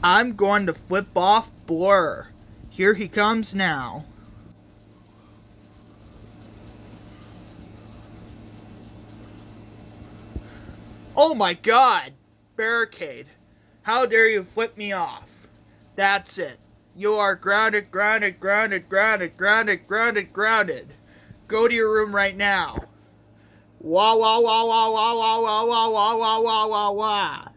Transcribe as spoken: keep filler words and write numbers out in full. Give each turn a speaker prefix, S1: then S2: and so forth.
S1: I'm going to flip off Blurr. Here he comes now. Oh my God! Barricade. How dare you flip me off? That's it. You are grounded, grounded, grounded, grounded, grounded, grounded, grounded. Go to your room right now. Wah wah wah wah wah wah wah wah wah wah wah wah wah.